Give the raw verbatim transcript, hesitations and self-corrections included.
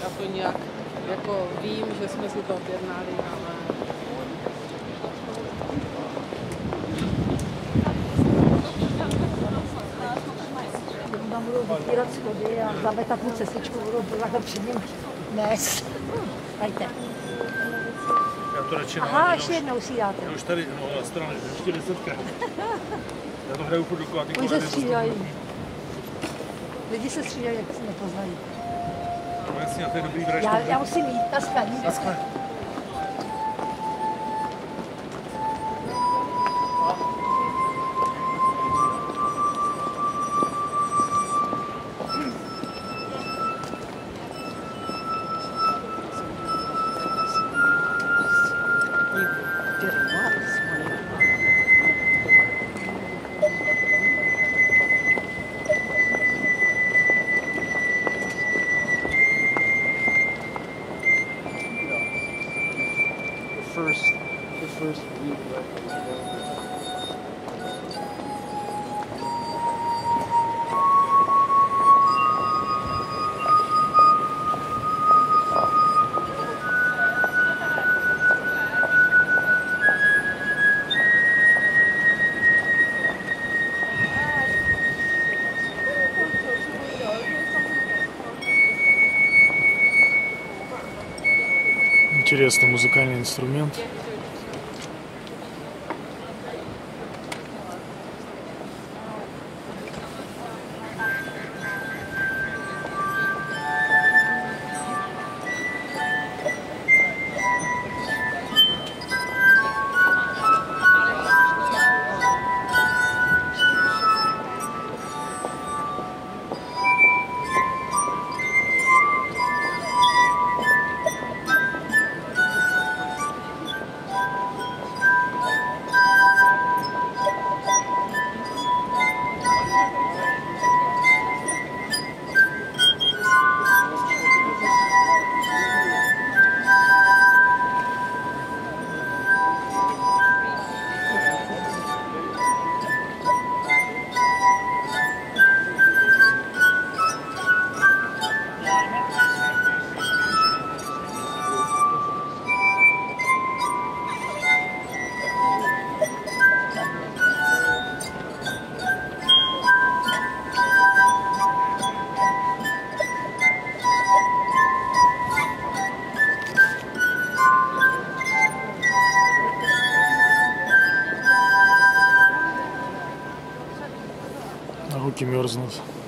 Já to nějak, jako vím, že jsme si to objednali, ale... Tam budou vypírat schody a zametat tu cestičku, budou takhle před ním nést. Dajte. Já to radši Aha, ještě jednou si dáte. Já už tady, no, na straně, ještě desetkrát. Já to hraju furt dokola, ty Oni se střídají. Lidi se střídají, jak se nepoznají. No jasně, a to je dobrý vraždu. Já, já musím jít, naschle. Naschle. First, the first week, right? Интересный музыкальный инструмент. Руки мерзнут.